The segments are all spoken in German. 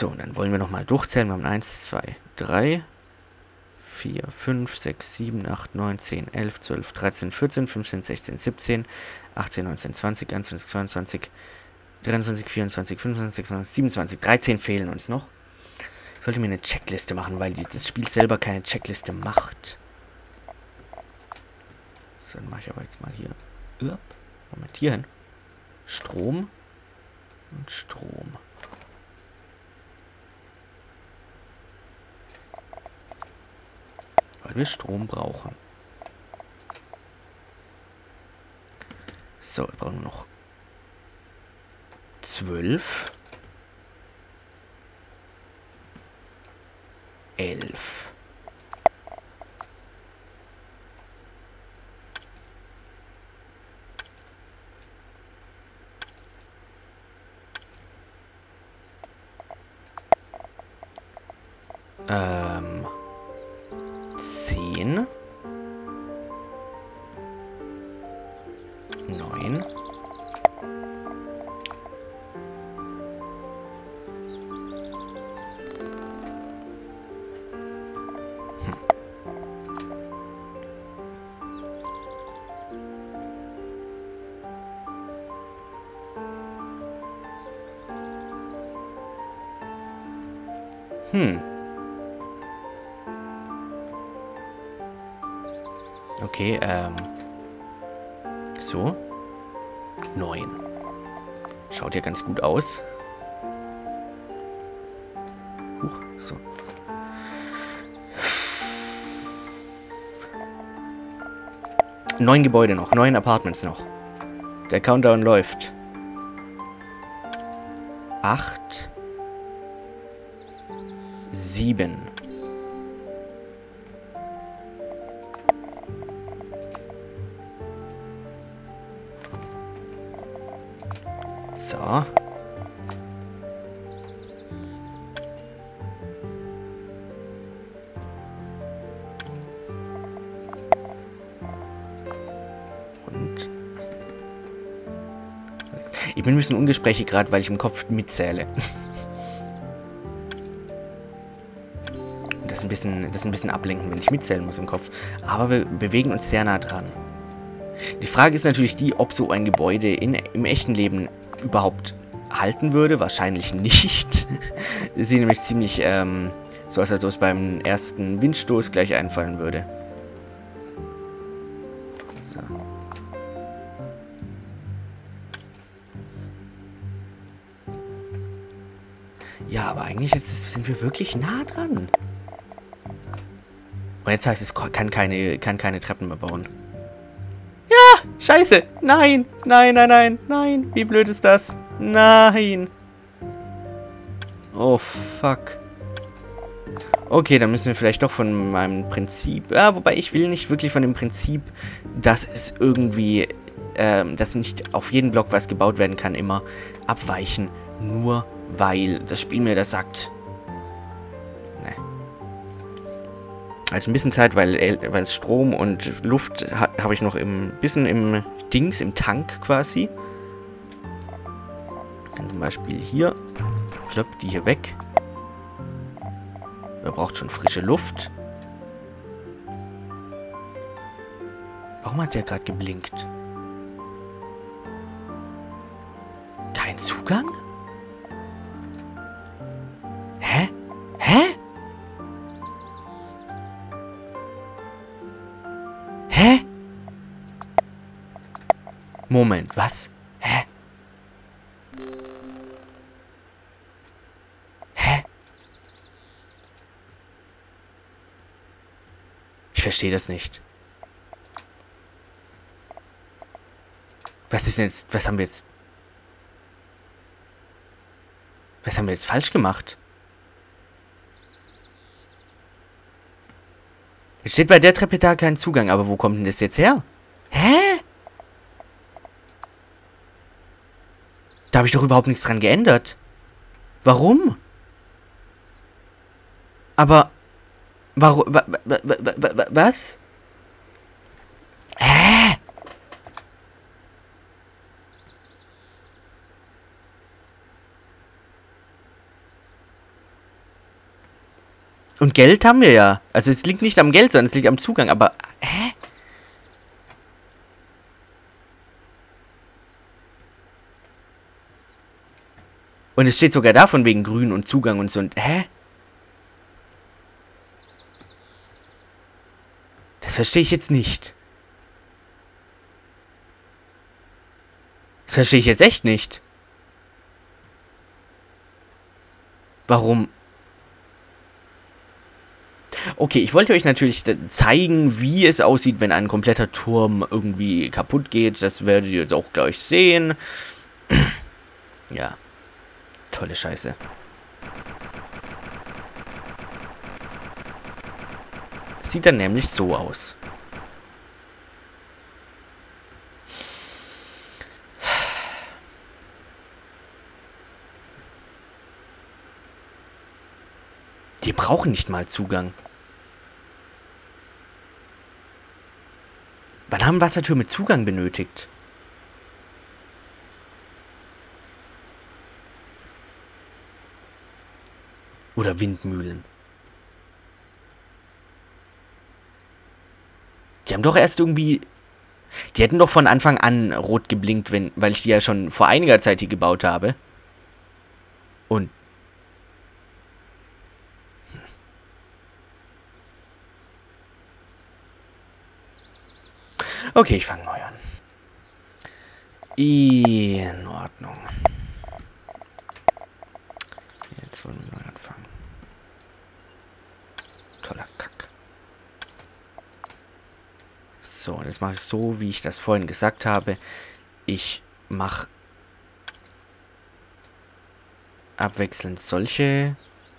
So, und dann wollen wir nochmal durchzählen. Wir haben 1, 2, 3, 4, 5, 6, 7, 8, 9, 10, 11, 12, 13, 14, 15, 16, 17, 18, 19, 20, 21, 22, 23, 24, 25, 26, 27, 13 fehlen uns noch. Ich sollte mir eine Checkliste machen, weil das Spiel selber keine Checkliste macht. So, dann mache ich aber jetzt mal hier. Moment, hier hin. Strom und Strom. Weil wir Strom brauchen. So, wir brauchen nur noch 12. 11. Ähm... 10. 9. Okay, so. 9. Schaut ja ganz gut aus. So. Neun Gebäude noch, 9 Apartments noch. Der Countdown läuft. 8. 7. So. Und ich bin ein bisschen ungesprächig gerade, weil ich im Kopf mitzähle. Das ist ein bisschen ablenken, wenn ich mitzählen muss im Kopf. Aber wir bewegen uns sehr nah dran. Die Frage ist natürlich die, ob so ein Gebäude im echten Leben überhaupt halten würde. Wahrscheinlich nicht. Das sieht nämlich ziemlich so aus, als ob es beim ersten Windstoß gleich einfallen würde. So. Ja, aber eigentlich sind wir wirklich nah dran. Und jetzt heißt es, kann keine Treppen mehr bauen. Ja, scheiße. Nein, nein, nein, nein, nein. Wie blöd ist das? Nein. Oh, fuck. Okay, dann müssen wir vielleicht doch von meinem Prinzip... Ja, wobei ich will nicht wirklich von dem Prinzip, dass es irgendwie... dass nicht auf jeden Block, was gebaut werden kann, immer abweichen. Nur weil das Spiel mir das sagt. Ne. Also ein bisschen Zeit, weil Strom und Luft habe ich noch ein bisschen im Dings, im Tank quasi. Dann zum Beispiel hier. Kloppt die hier weg. Wer braucht schon frische Luft? Warum hat der gerade geblinkt? Kein Zugang? Hä? Hä? Hä? Moment, was? Hä? Hä? Ich verstehe das nicht. Was ist denn jetzt... Was haben wir jetzt... Was haben wir jetzt falsch gemacht? Jetzt steht bei der Treppe da kein Zugang, aber wo kommt denn das jetzt her? Hä? Da habe ich doch überhaupt nichts dran geändert. Warum? Aber... Warum... Was? Hä? Und Geld haben wir ja. Also es liegt nicht am Geld, sondern es liegt am Zugang. Aber, hä? Und es steht sogar da von wegen Grün und Zugang und so. Und, hä? Das verstehe ich jetzt nicht. Das verstehe ich jetzt echt nicht. Warum? Okay, ich wollte euch natürlich zeigen, wie es aussieht, wenn ein kompletter Turm irgendwie kaputt geht. Das werdet ihr jetzt auch gleich sehen. Ja, tolle Scheiße. Das sieht dann nämlich so aus. Die brauchen nicht mal Zugang. Wann haben Wassertürme Zugang benötigt? Oder Windmühlen? Die haben doch erst irgendwie... Die hätten doch von Anfang an rot geblinkt, weil ich die ja schon vor einiger Zeit hier gebaut habe. Und... Okay, ich fange neu an. In Ordnung. Jetzt wollen wir neu anfangen. Toller Kack. So, und jetzt mache ich so, wie ich das vorhin gesagt habe. Ich mache abwechselnd solche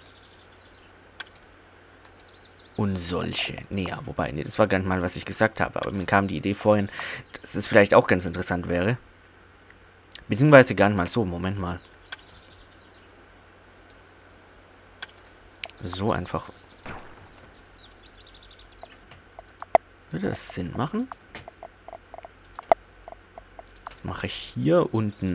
und solche. Nee, ja, wobei, nee, das war gar nicht mal, was ich gesagt habe. Aber mir kam die Idee vorhin, dass es vielleicht auch ganz interessant wäre. Beziehungsweise gar nicht mal so. Moment mal. So einfach. Würde das Sinn machen? Das mache ich hier unten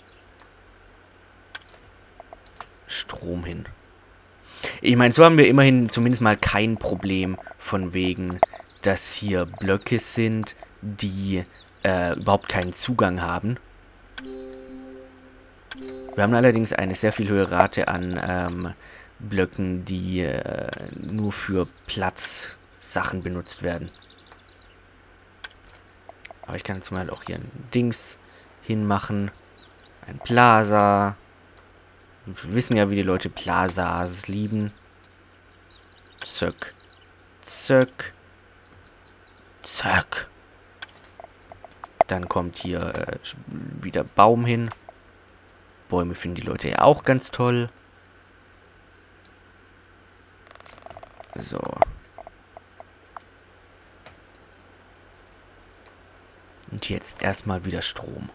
Strom hin. Ich meine, so haben wir immerhin zumindest mal kein Problem von wegen, dass hier Blöcke sind, die überhaupt keinen Zugang haben. Wir haben allerdings eine sehr viel höhere Rate an Blöcken, die nur für Platzsachen benutzt werden. Aber ich kann jetzt mal auch hier ein Dings hinmachen. Ein Plaza. Wir wissen ja, wie die Leute Plazas lieben. Zöck. Zöck. Zöck. Dann kommt hier wieder Baum hin. Bäume finden die Leute ja auch ganz toll. So. Und jetzt erstmal wieder Strom.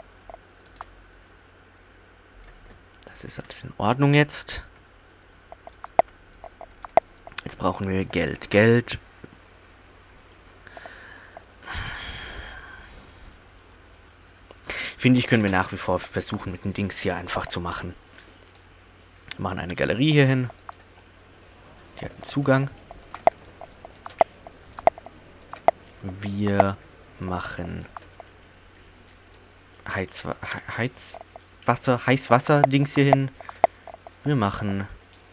Das ist alles in Ordnung jetzt. Jetzt brauchen wir Geld. Geld. Finde ich, können wir nach wie vor versuchen, mit den Dings hier einfach zu machen. Wir machen eine Galerie hier hin. Die hat einen Zugang. Wir machen Heißwasser-Dings hier hin. Wir machen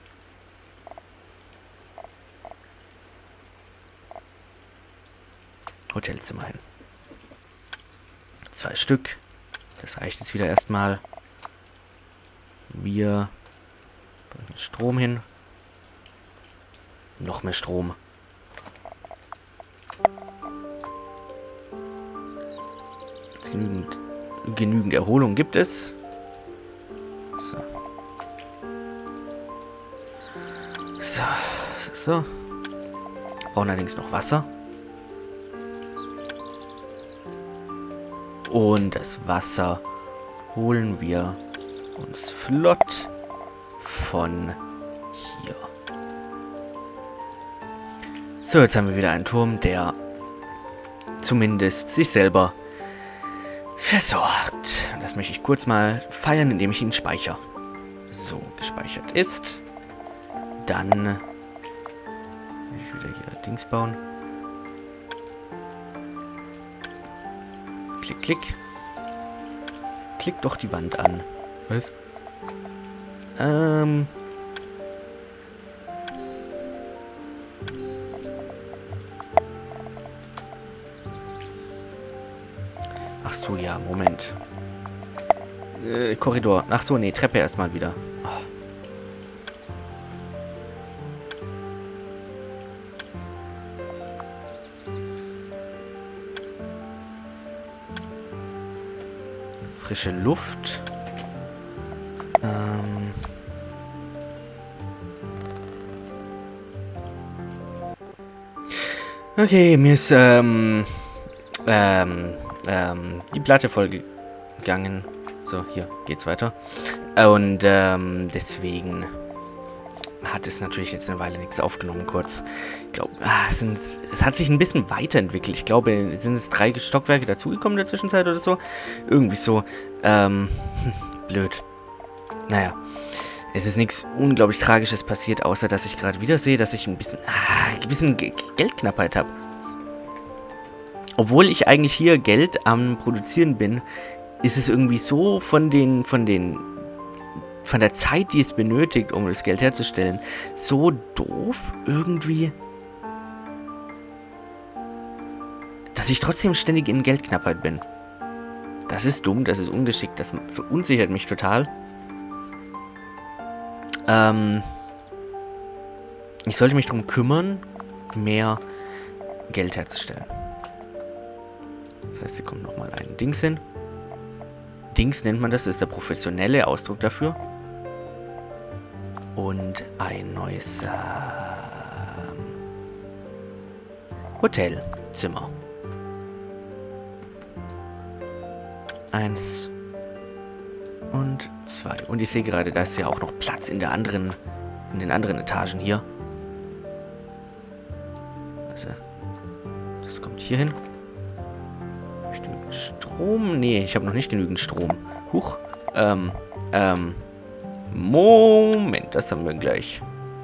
Hotelzimmer hin. 2 Stück. Das reicht jetzt wieder erstmal. Wir bringen Strom hin. Noch mehr Strom. Jetzt genügend Erholung gibt es. So. So. Brauchen allerdings noch Wasser. Und das Wasser holen wir uns flott von hier. So, jetzt haben wir wieder einen Turm, der zumindest sich selber versorgt. Das möchte ich kurz mal feiern, indem ich ihn speichere. So, gespeichert ist. Dann Ich wieder hier Dings bauen. Klick, klick. Klick doch die Wand an. Was? Ach so, ja, Moment. Korridor. Ach so, nee, Treppe erstmal wieder. Oh. Frische Luft. Okay, mir ist, die Platte vollgegangen. So, hier geht's weiter. Und, deswegen hat es natürlich jetzt eine Weile nichts aufgenommen, kurz. Ich glaube, es hat sich ein bisschen weiterentwickelt. Ich glaube, sind es 3 Stockwerke dazugekommen in der Zwischenzeit oder so? Irgendwie so, blöd. Naja. Es ist nichts unglaublich Tragisches passiert, außer dass ich gerade wieder sehe, dass ich ein bisschen Geldknappheit habe. Obwohl ich eigentlich hier Geld am Produzieren bin, ist es irgendwie so von der Zeit, die es benötigt, um das Geld herzustellen, so doof irgendwie, dass ich trotzdem ständig in Geldknappheit bin. Das ist dumm, das ist ungeschickt, das verunsichert mich total. Ich sollte mich darum kümmern, mehr Geld herzustellen. Das heißt, hier kommt nochmal ein Dings hin. Dings nennt man das ist der professionelle Ausdruck dafür. Und ein neues Hotelzimmer. 1 und 2. Und ich sehe gerade, da ist ja auch noch Platz in den anderen Etagen hier. Also, das kommt hier hin. Habe ich genügend Strom? Nee, ich habe noch nicht genügend Strom. Huch. Moment, das haben wir gleich.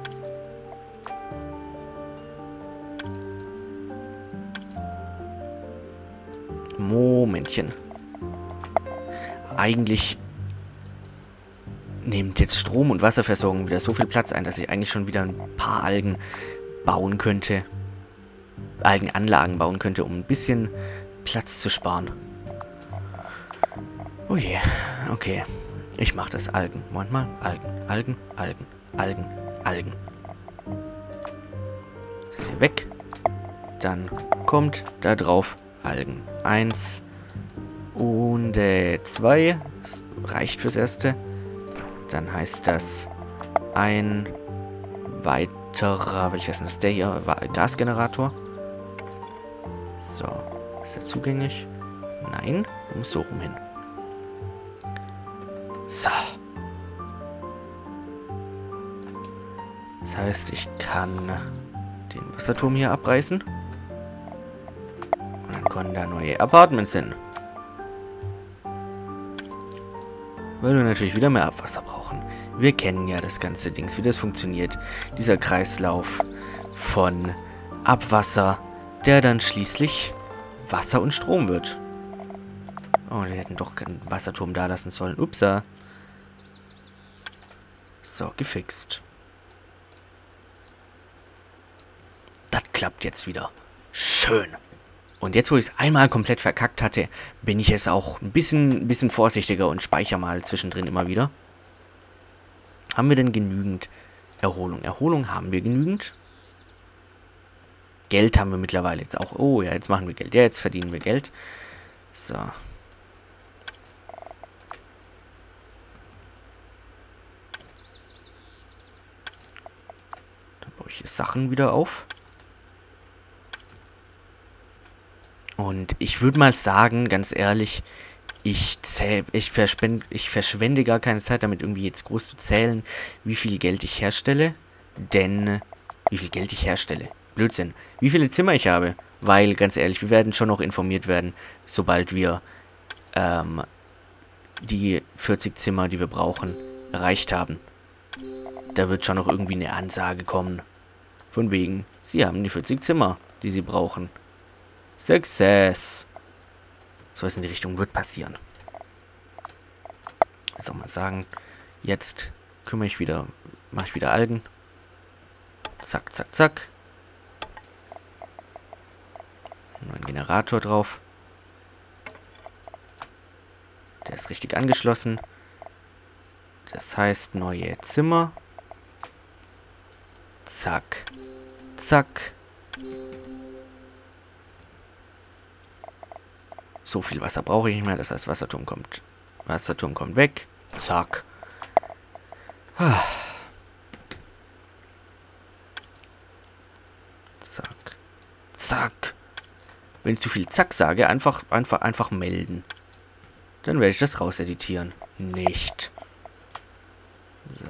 Momentchen. Eigentlich nimmt jetzt Strom- und Wasserversorgung wieder so viel Platz ein, dass ich eigentlich schon wieder ein paar Algen bauen könnte. Algenanlagen bauen könnte, um ein bisschen Platz zu sparen. Oh je, okay. Ich mache das Algen. Moment mal. Algen. Das ist hier weg. Dann kommt da drauf Algen. 1 und 2. Das reicht fürs Erste. Dann heißt das ein weiterer, welches ist denn das? Der hier war Gasgenerator. So. Ist er zugänglich? Nein. Du musst so rum hin. So. Das heißt, ich kann den Wasserturm hier abreißen. Und dann kommen da neue Apartments hin. Weil wir natürlich wieder mehr Abwasser brauchen. Wir kennen ja das ganze Dings, wie das funktioniert. Dieser Kreislauf von Abwasser, der dann schließlich Wasser und Strom wird. Oh, wir hätten doch keinen Wasserturm da lassen sollen. Upsa. So, gefixt. Das klappt jetzt wieder. Schön. Und jetzt, wo ich es einmal komplett verkackt hatte, bin ich jetzt auch ein bisschen vorsichtiger und speichere mal zwischendrin immer wieder. Haben wir denn genügend Erholung? Erholung haben wir genügend. Geld haben wir mittlerweile jetzt auch. Oh ja, jetzt machen wir Geld. Ja, jetzt verdienen wir Geld. So. Dann baue ich hier Sachen wieder auf. Und ich würde mal sagen, ganz ehrlich, ich verschwende gar keine Zeit damit, irgendwie jetzt groß zu zählen, wie viel Geld ich herstelle. Denn, wie viel Geld ich herstelle? Blödsinn. Wie viele Zimmer ich habe? Weil, ganz ehrlich, wir werden schon noch informiert werden, sobald wir die 40 Zimmer, die wir brauchen, erreicht haben. Da wird schon noch irgendwie eine Ansage kommen. Von wegen, Sie haben die 40 Zimmer, die Sie brauchen. Success. So was in die Richtung wird passieren. Ich soll mal sagen, jetzt mache ich wieder Algen. Zack, zack, zack. Neuen Generator drauf. Der ist richtig angeschlossen. Das heißt, neue Zimmer. Zack. Zack. So viel Wasser brauche ich nicht mehr. Das heißt, Wasserturm kommt weg. Zack. Zack. Zack. Wenn ich zu viel Zack sage, einfach melden. Dann werde ich das rauseditieren. Nicht. So.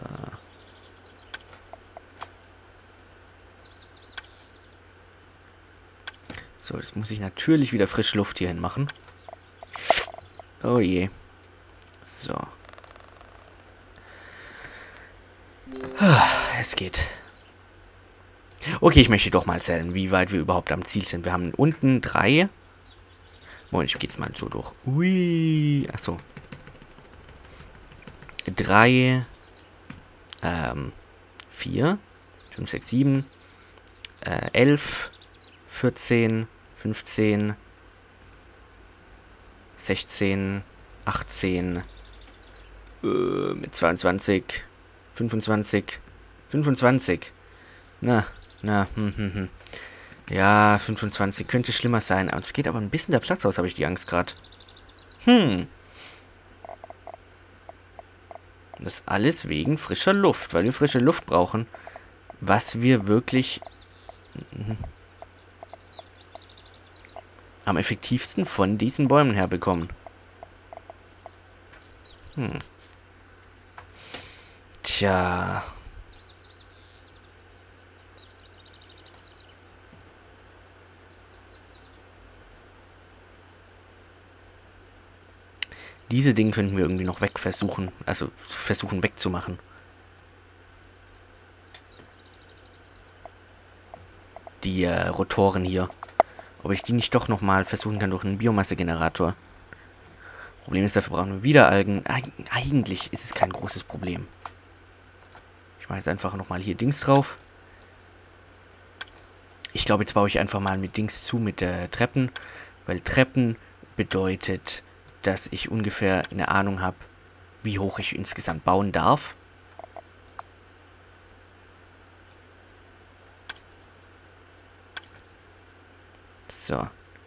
So, das muss ich natürlich wieder frische Luft hierhin machen. Oh je. So. Es geht. Okay, ich möchte doch mal zählen, wie weit wir überhaupt am Ziel sind. Wir haben unten 3. Moment, ich gehe jetzt mal so durch. Ui. Achso. 3. 4. 5, 6, 7. 11. 14. 15. 16. 18. Mit 22. 25. 25. Na. Ja, 25 könnte schlimmer sein. Aber es geht aber ein bisschen der Platz aus, habe ich die Angst gerade. Das alles wegen frischer Luft, weil wir frische Luft brauchen. Was wir wirklich am effektivsten von diesen Bäumen herbekommen. Tja. Diese Dinge könnten wir irgendwie noch versuchen wegzumachen. Die Rotoren hier. Ob ich die nicht doch nochmal versuchen kann durch einen Biomassegenerator. Problem ist, dafür brauchen wir wieder Algen. Eigentlich ist es kein großes Problem. Ich mache jetzt einfach nochmal hier Dings drauf. Ich glaube, jetzt baue ich einfach mal mit Dings zu, mit Treppen. Weil Treppen bedeutet, dass ich ungefähr eine Ahnung habe, wie hoch ich insgesamt bauen darf. So.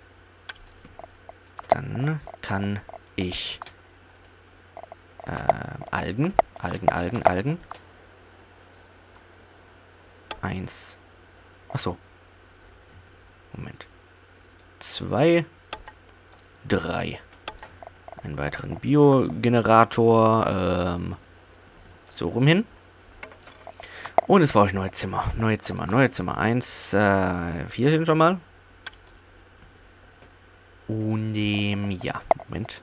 Dann kann ich Algen. 1. Achso. Moment. 2. 3. Einen weiteren Biogenerator. So rum hin. Und jetzt brauche ich neue Zimmer. Neue Zimmer. 1. Hier hin schon mal. Und ja. Moment.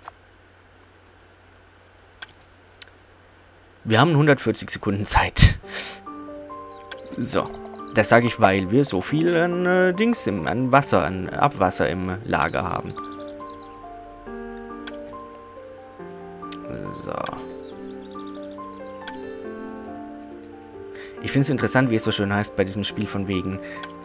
Wir haben 140 Sekunden Zeit. So. Das sage ich, weil wir so viel an Abwasser im Lager haben. So. Ich finde es interessant, wie es so schön heißt bei diesem Spiel von wegen,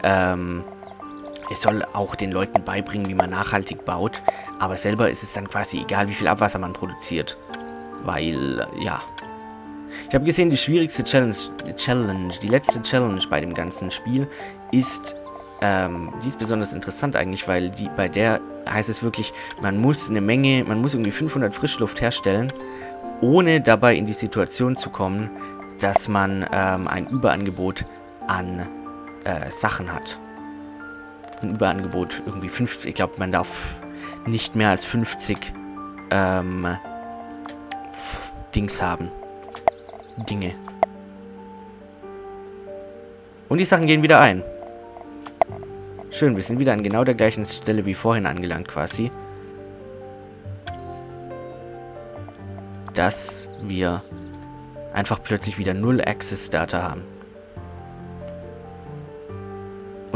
es soll auch den Leuten beibringen, wie man nachhaltig baut, aber selber ist es dann quasi egal, wie viel Abwasser man produziert. Weil, ja. Ich habe gesehen, die schwierigste die letzte Challenge bei dem ganzen Spiel ist, die ist besonders interessant eigentlich, weil bei der heißt es wirklich, man muss irgendwie 500 Frischluft herstellen, ohne dabei in die Situation zu kommen, dass man ein Überangebot an Sachen hat. Ein Überangebot irgendwie 50, ich glaube, man darf nicht mehr als 50 Dings haben. Dinge. Und die Sachen gehen wieder ein. Schön, wir sind wieder an genau der gleichen Stelle wie vorhin angelangt quasi. Dass wir einfach plötzlich wieder 0 Access Data haben.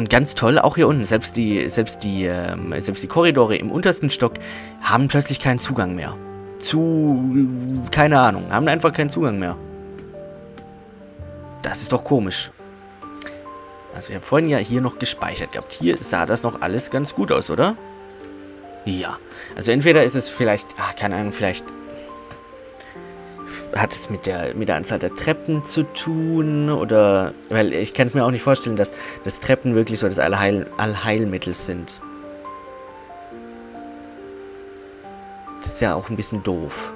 Und ganz toll, auch hier unten, selbst die Korridore im untersten Stock haben plötzlich keinen Zugang mehr. Keine Ahnung, haben einfach keinen Zugang mehr. Das ist doch komisch. Also ich habe vorhin ja hier noch gespeichert gehabt. Hier sah das noch alles ganz gut aus, oder? Ja. Also entweder ist es vielleicht, keine Ahnung, vielleicht hat es mit der Anzahl der Treppen zu tun, oder, weil ich kann es mir auch nicht vorstellen, dass Treppen wirklich so das Allheilmittel sind. Das ist ja auch ein bisschen doof.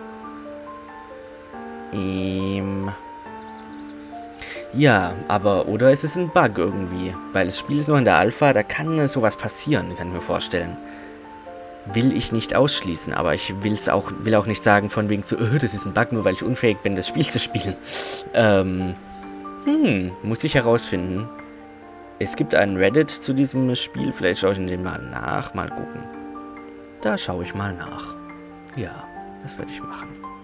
Ja, aber, oder ist es ein Bug irgendwie? Weil das Spiel ist noch in der Alpha, da kann sowas passieren, kann ich mir vorstellen. Will ich nicht ausschließen, aber ich will auch nicht sagen von wegen so, das ist ein Bug, nur weil ich unfähig bin, das Spiel zu spielen. Muss ich herausfinden. Es gibt einen Reddit zu diesem Spiel, vielleicht schaue ich in den mal nach, mal gucken. Da schaue ich mal nach. Ja, das werde ich machen.